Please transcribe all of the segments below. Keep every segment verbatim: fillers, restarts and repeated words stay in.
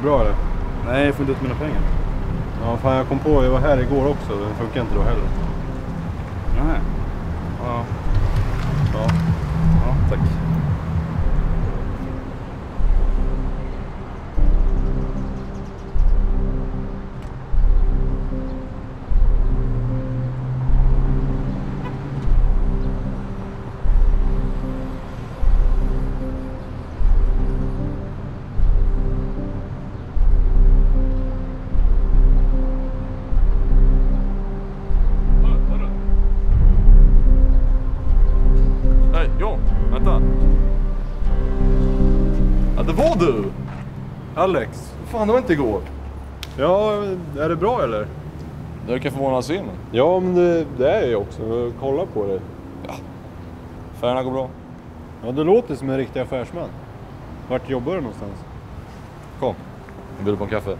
bra eller? Nej, jag får inte ut mina pengar. Ja, fan jag kom på, jag var här igår också. Det funkar inte då heller. Nej. Ja. Ja. Ja, tack. Nej, John, vänta. Ja, det var du! Alex? Fan, det var inte igår. Ja, är det bra eller? Det verkar förvånas in. Ja, men det, det är jag också. Kolla på det. Affärerna går bra. Ja, du låter som en riktig affärsman. Vart jobbar du någonstans? Kom, jag bjuder på en kaffe.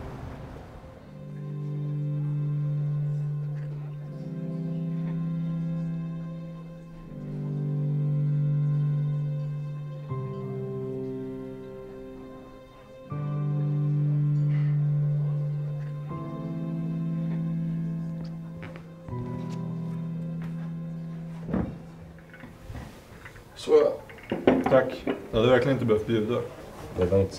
Så ja. Tack. Jag hade verkligen inte behövt bjuda. Det är lugnt.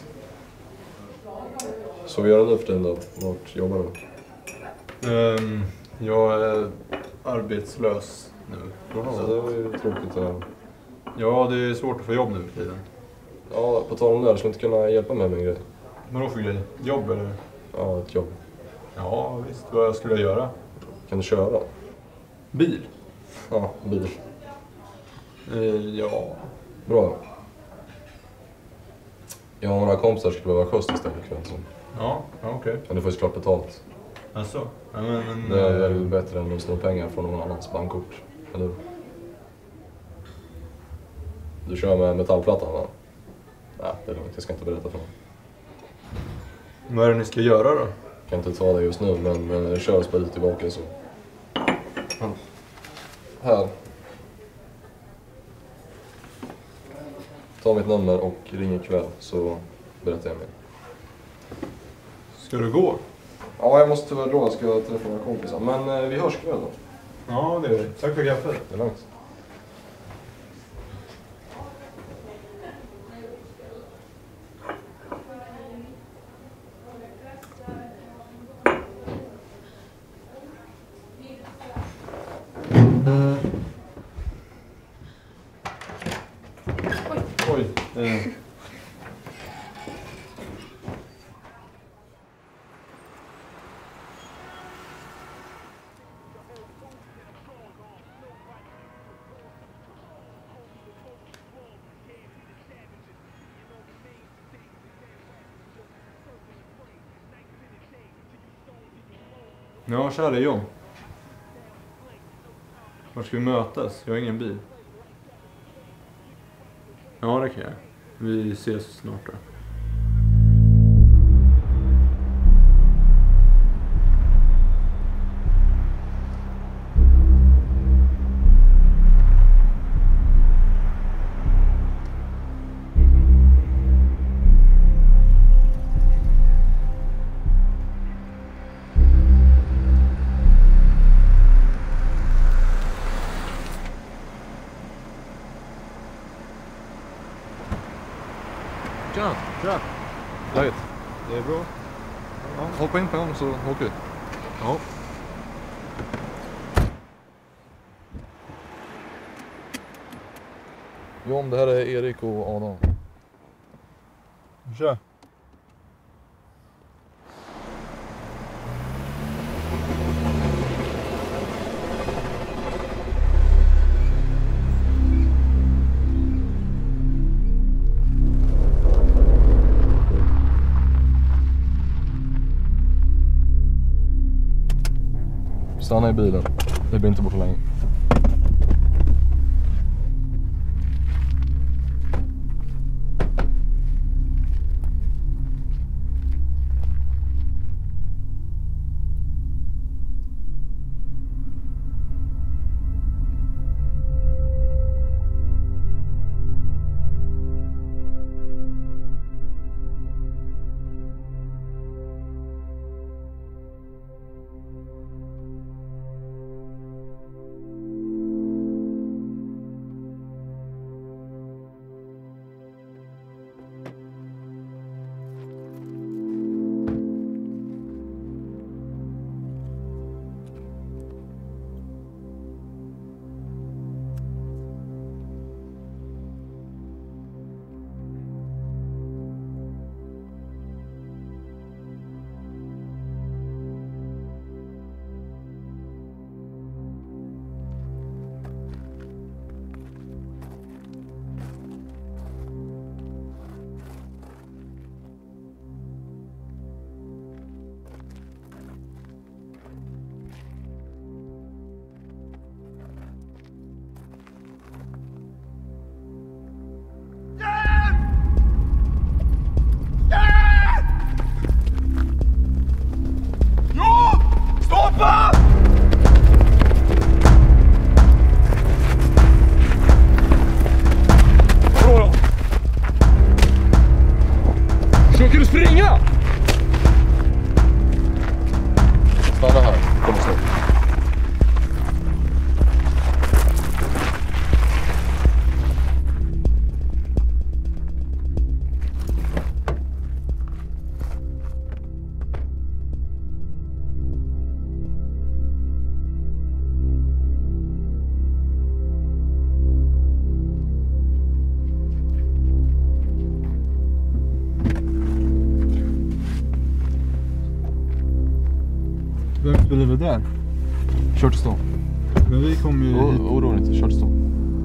Så vi gör det nu för tiden då? Vart jobbar du? Um, jag är arbetslös nu. Jaha, det var ju tråkigt att... Ja, det är svårt att få jobb nu för tiden. Ja, på tal om det här, skulle inte kunna hjälpa mig med en grej? Vadå för grej? Jobb eller? Ja, ett jobb. Ja, visst. Vad skulle jag göra? Kan du köra? Bil? Ja, bil. Uh, ja. Bra. Jag har några kompisar som skulle behöva skjuts istället ikväll. Så. Ja, ja okej. Okay. Men du får ju såklart betalt. Alltså? Ja, men, men, Det är väl bättre än att sno pengar från någon annans bankkort. Eller hur? Du kör med metallplattan, va? Nej, det är lugnt. Jag ska inte berätta för någon. Vad är det ni ska göra då? Jag kan inte ta det just nu, men eh, kör och spela tillbaka så. Mm. Här. Ta mitt nummer och ring ikväll så berättar jag mer. Ska du gå? Ja, jag måste tyvärr dra. Jag ska träffa några kompisar. Men eh, vi hörs ikväll då. Ja, det är det. Tack för kaffet. Det är lugnt. Oj. Eh. Ja, tja, det är John. Var ska vi mötas? Jag har ingen bil. Ja, det kan jag. Vi ses snart då. Tja! Tja! Läget? Det är bra. Ja, hoppa in på en gång så åker vi. Ja. John, det här är Erik och Adam. Tja. Stanna i bilen. Det blir inte borta länge. Vem spelar vi där? Kör till stan. Men vi kommer ju hit. Oroa inte, kör till stan.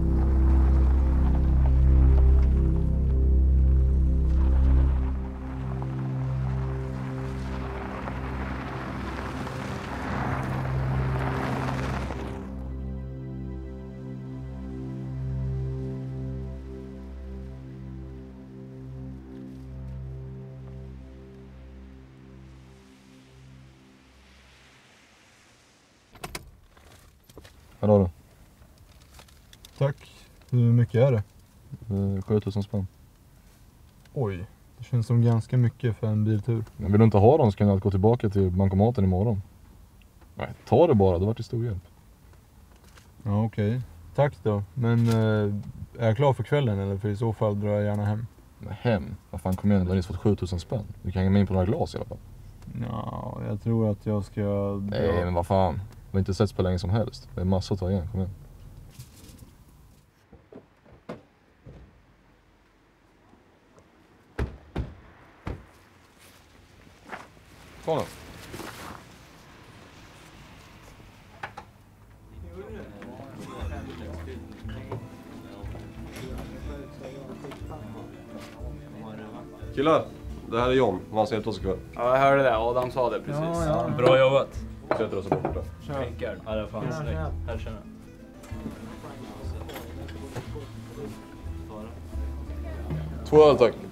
Här har du. Tack. Hur mycket är det? sjutusen spänn. Oj, det känns som ganska mycket för en biltur. Men vill du inte ha dem så kan jag gå tillbaka till bankomaten imorgon. Nej, ta det bara, det var till stor hjälp. Ja, okej. Okay. Tack då. Men eh, är jag klar för kvällen eller? För i så fall drar jag gärna hem. Men hem? Vad fan, kom igen, du har nyss fått sjutusen spänn. Du kan hänga med in på några glas i alla fall. Ja, jag tror att jag ska... Nej, men vad fan. Vi har inte setts på länge som helst. Det är massor att ta igen, kom igen. Ta nu. Killar, det här är John. Han ser oss ikväll. Ja, jag hörde det. Adam sa det precis. Ja, ja. Bra jobbat. Sätter oss borta. Rickard. Ja, det är fan snyggt. Här känner jag. Två öl, tack.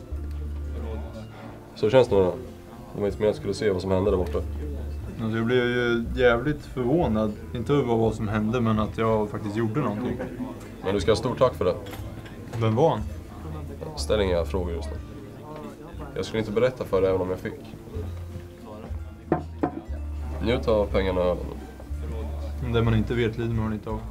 Så känns det nu då. De var inte med att jag skulle se vad som hände där borta. Alltså, jag blev ju jävligt förvånad. Inte över vad som hände, men att jag faktiskt gjorde någonting. Men du ska ha stort tack för det. Vem var han? Ställ inga frågor just nu. Jag skulle inte berätta för dig även om jag fick. Njut av pengarna och ölen. Det man inte vet lider man inte av.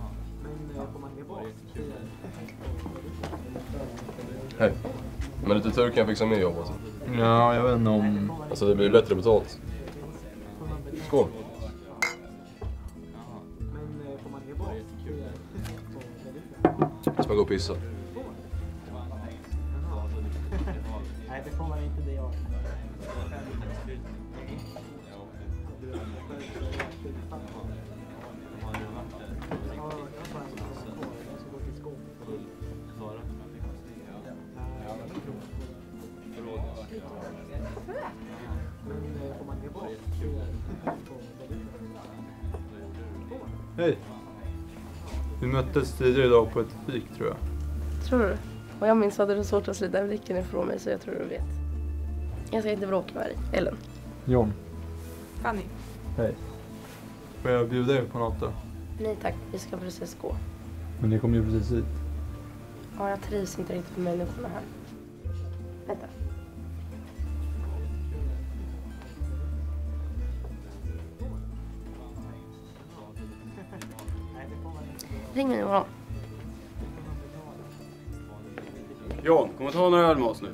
Hej. Med lite tur kan jag fixa mer jobb alltså. Ja, jag vet inte om... Alltså det blir bättre betalt. Skål. Jag ska gå och pissa. Nej, det får man inte det jag. Hej. Vi möttes tidigare idag på ett fik, tror jag. Tror du? Och jag minns att du hade svårt att slita blicken ifrån mig, så jag tror du vet. Jag ska inte bråka med dig. Ellen. John. Fanny. Hej. Får jag bjuda er på något då? Nej tack, vi ska precis gå. Men ni kom ju precis hit. Ja, jag trivs inte riktigt med människorna här. Vänta. Ring mig imorgon. John, kom och ta några öl med oss nu.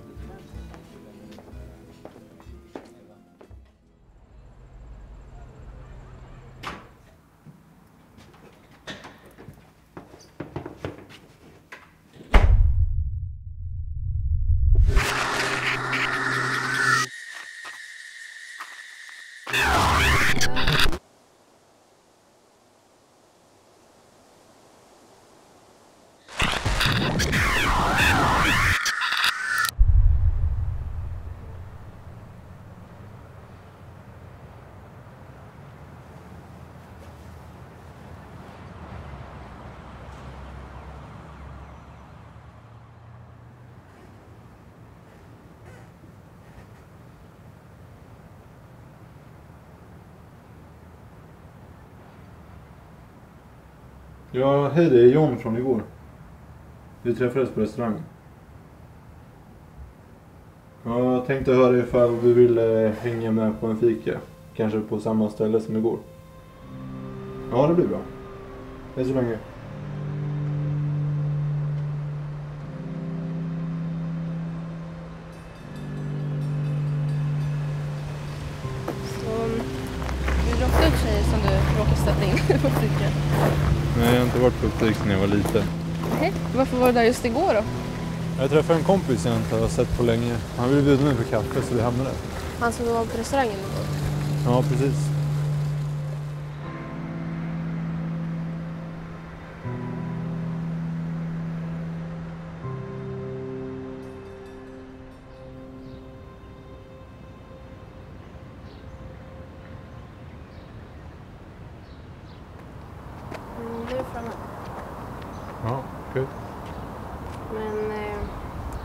Ja, hej, det är John från igår. Vi träffades på restaurangen. Jag tänkte höra ifall du ville hänga med på en fika. Kanske på samma ställe som igår. Ja, det blir bra. Hej så länge. Så, du råkade ut tjejer som du råkade stöta in på fika. Nej, jag har inte varit på butik sedan jag var liten. Nej, varför var du där just igår då? Jag träffade en kompis jag inte har sett på länge. Han ville bjuda mig på kaffe så vi hamnade där. Han som var på restaurangen igår. Ja, precis.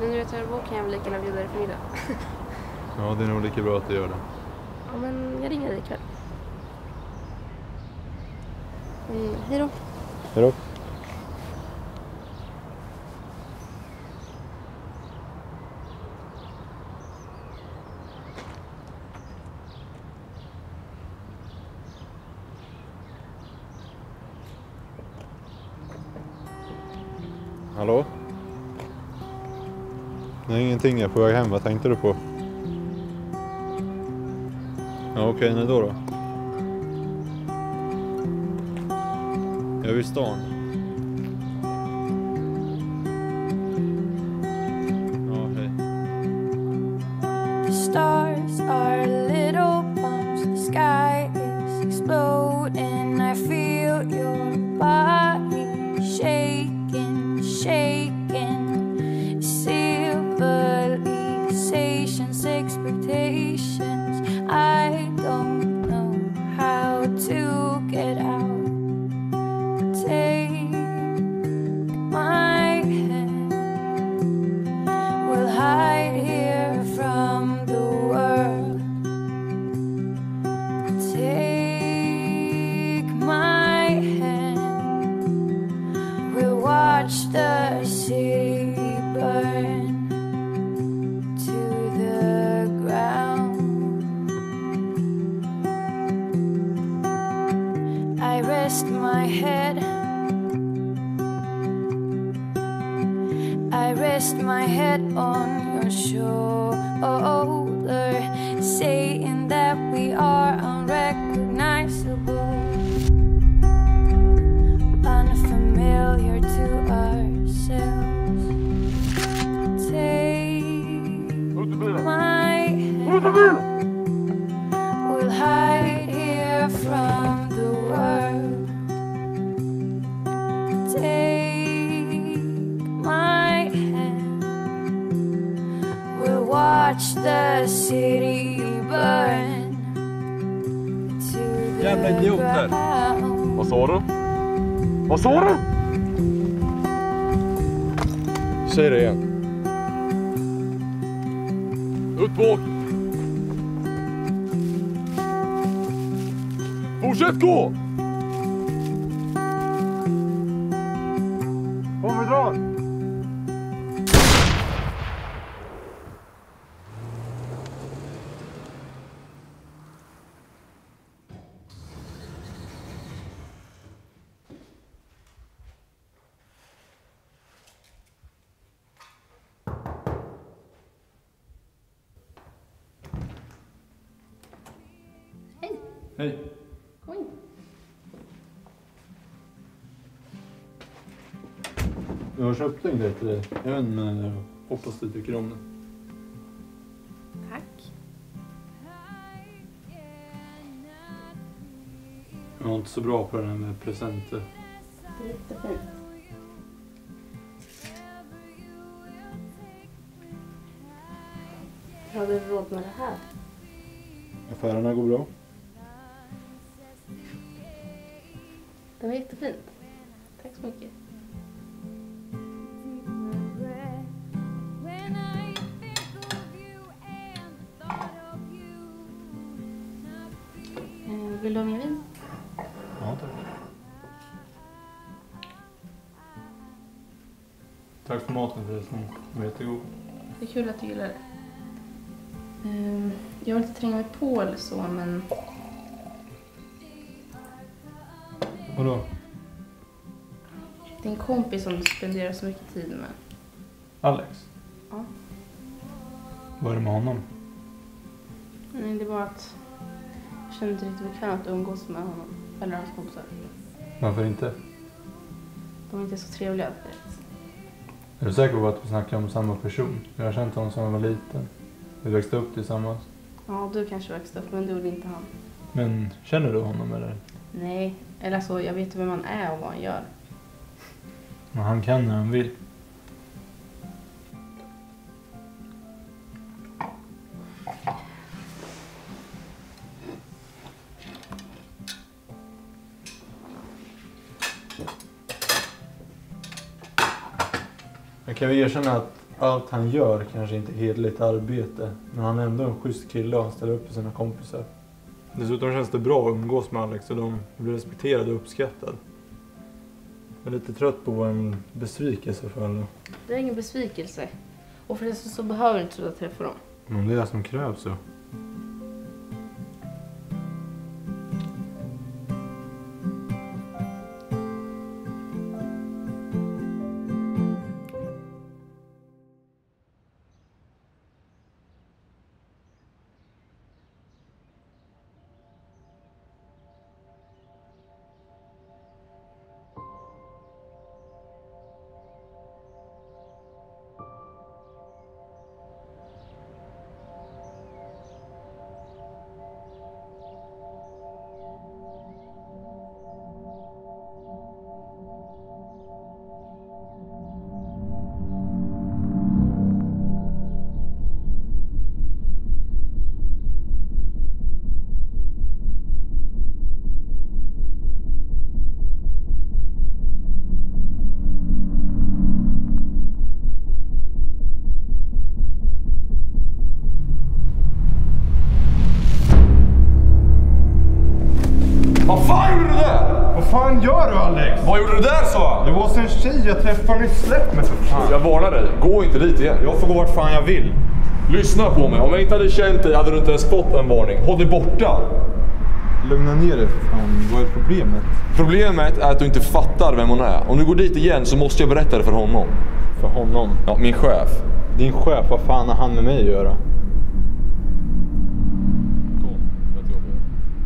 Men du vet, jag kan jag väl lika gärna bjuda dig för middag. Ja, det är nog lika bra att du gör det. Ja, men jag ringer dig ikväll. Mm, hej då. Hej då. Hallå? Nej, ingenting. Jag är på väg hem. Vad tänkte du på? Ja, okej. Okay, när då då? Jag är vid stan. Ja, hej. The stars are little bumps. The sky is exploding. I feel your body shaking, shaking. Civilization's expectations. I don't know how to get out. Take my hand. We'll hide here from the world. Take my hand. We'll watch the city burn to the ground. I rest my head. I rest my head on your shoulder, saying that we are unrecognizable, unfamiliar to ourselves. Take my hand. We'll hide here from the world. Take my hand. We'll watch the city burn to the Jävla idioter. ground. Vad sa du? Vad sa du? Säg det igen. Ut bak! Fortsätt gå! Kom vi drar! Hej. Kom in. Jag har köpt en grej till dig. Jag vet inte, men jag hoppas du tycker om den. Tack. Jag är inte så bra på det här med presenter. Det är jättefint. Har du råd med det här? Affärerna går bra. Det var jättefint. Tack så mycket. Eh, Vill du ha mer vin? Ja, tack. Tack för maten förresten. Den var jättegod. Det är kul att du gillar det. Ehm, Jag vill inte tränga mig på eller så, men Vadå? det är en kompis som du spenderar så mycket tid med. Alex? Ja. Vad är det med honom? Nej, det var att jag kände inte riktigt bekvämt att umgås med honom. Eller hans kompisar. Varför inte? De är inte så trevliga direkt. Är du säker på att vi snackar om samma person? Jag har känt honom sedan jag var liten. Vi växte upp tillsammans. Ja, du kanske växte upp, men det gjorde inte han. Men känner du honom eller? Nej, eller så, jag vet vem han är och vad han gör. Men han kan när han vill. Jag kan väl erkänna att allt han gör kanske inte är hederligt arbete. Men han är ändå en schysst kille och han ställer upp för sina kompisar. Dessutom känns det bra att umgås med Alex och de blir respekterade och uppskattade. Jag är lite trött på en besvikelse för alla. Det är ingen besvikelse. Och förresten så behöver du inte sluta träffa dem. Men det är det som krävs så. Vad fan gjorde du där? Vad fan gör du, Alex? Vad gjorde du där, sa han? Det var så en tjej jag träffade nyss. Släpp mig för fan. Jag varnar dig, gå inte dit igen. Jag får gå vart fan jag vill. Lyssna på mig, om jag inte hade känt dig hade du inte ens fått en varning. Håll dig borta. Lugna ner dig för fan. Vad är problemet? Problemet är att du inte fattar vem hon är. Om du går dit igen så måste jag berätta det för honom. För honom? Ja, min chef. Din chef, vad fan har han med mig att göra? Kom, jag till jobbet.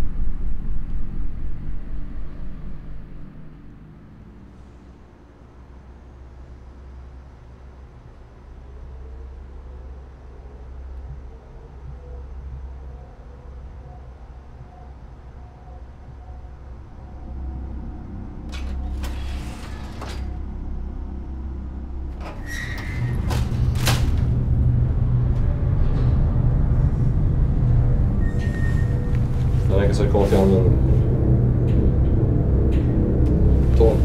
Den räcker sig kvar till handen. Ta.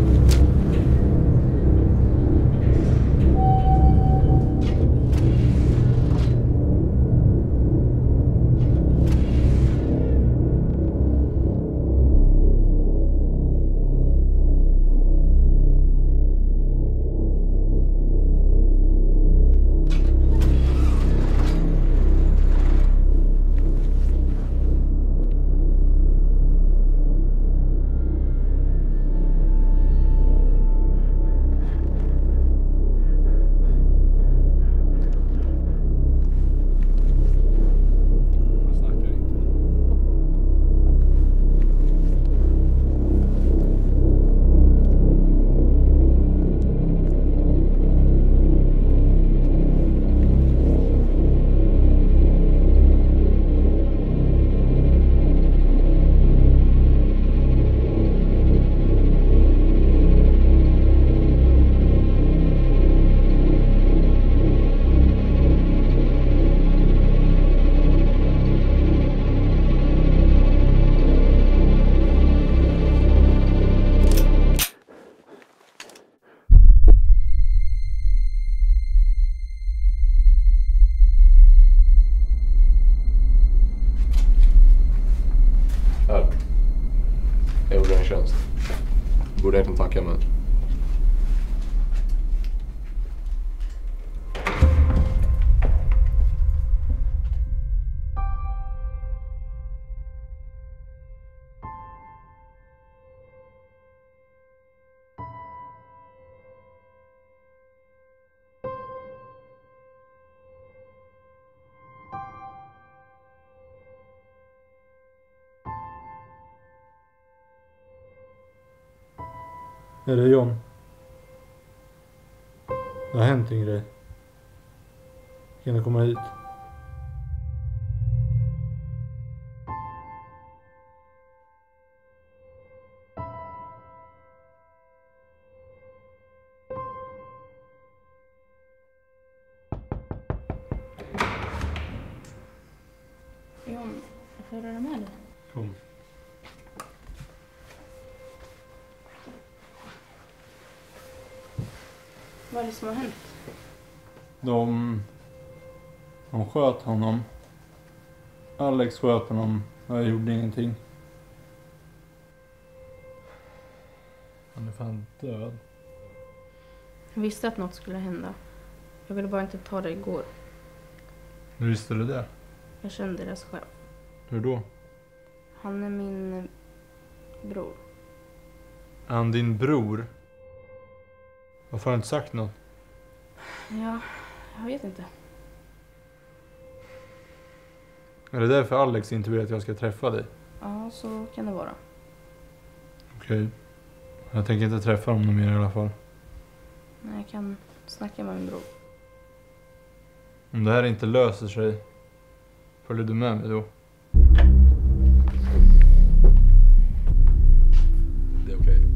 Här. Jag gjorde en tjänst. Borde egentligen tacka, men... Är det John? Det har hänt en grej. Kan du komma hit? John, hur är det med dig? Kom. Vad är det som har hänt? De... De sköt honom. Alex sköt honom och jag gjorde ingenting. Han är fan död. Jag visste att något skulle hända. Jag ville bara inte ta det igår. Hur visste du det? Jag kände deras chef. Hur då? Han är min bror. Är han din bror? Varför har du inte sagt något? Ja, jag vet inte. Är det därför Alex inte vill att jag ska träffa dig? Ja, så kan det vara. Okej. Jag tänker inte träffa honom mer i alla fall. Men jag kan snacka med min bror. Om det här inte löser sig, följer du med mig då? Det är okej.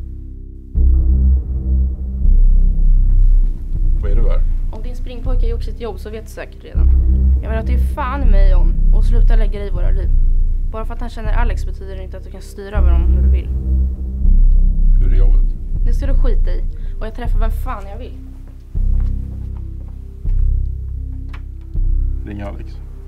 Vad är du här? Om din springpojke har gjort sitt jobb så vet du säkert redan. Jag vill att du är fan med John och sluta lägga dig i våra liv. Bara för att han känner Alex betyder det inte att du kan styra över honom hur du vill. Hur är jobbet? Det ska du skita i. Och jag träffar vem fan jag vill. Ring Alex.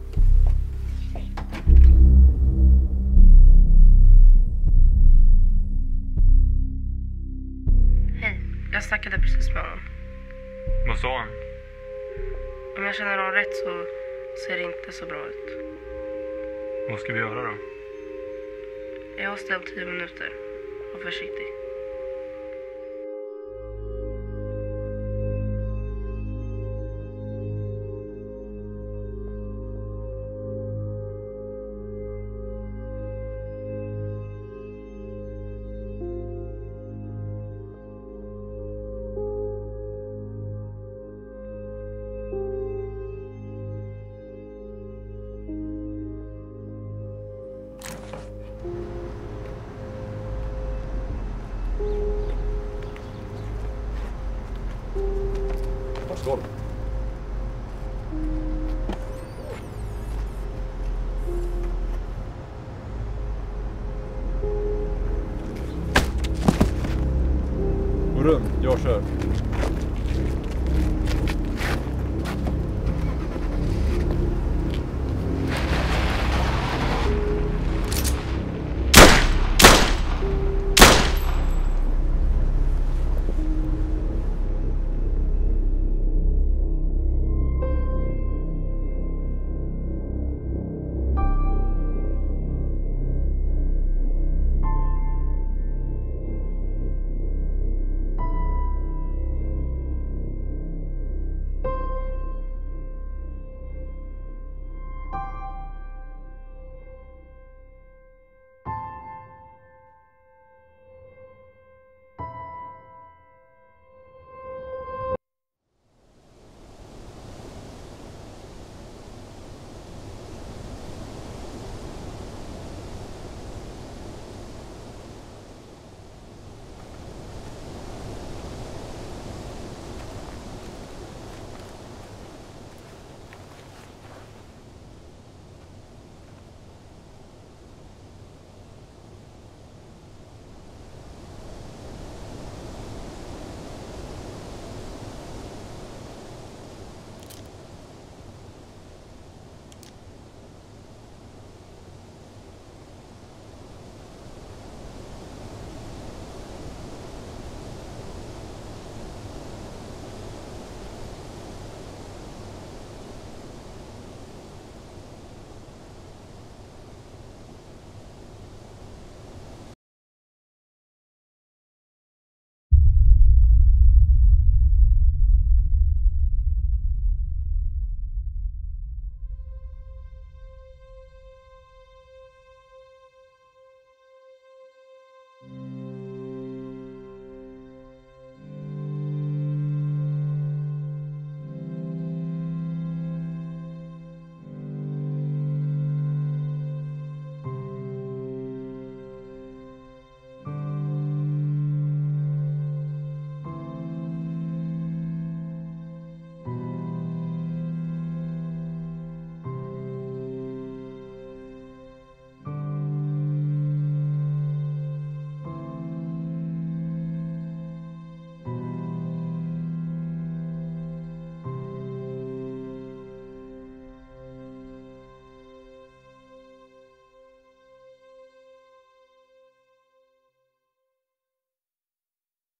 Hej, jag snackade precis med honom. Vad sa han? Om jag känner honom rätt så ser det inte så bra ut. Vad ska vi göra då? Jag har ställt tio minuter. Var försiktig. Vart ska du? Gå runt, jag kör.